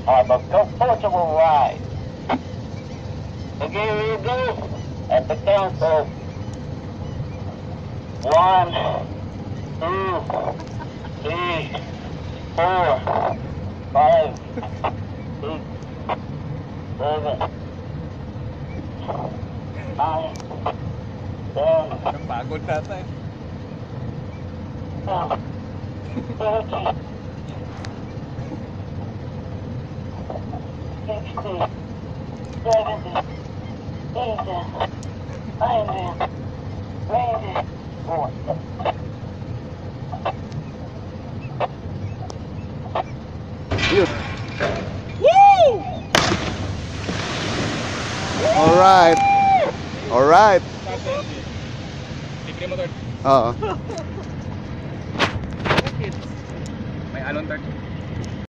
have a comfortable ride. Okay, here you go. At the count of 1, 2, 3, 4, 5, 6, 7, 9, 10. Napagod natin. 30, 60, 70, 80, 90, 94. Woo! Alright. Alright. Libre motor. Oo. May alon 30.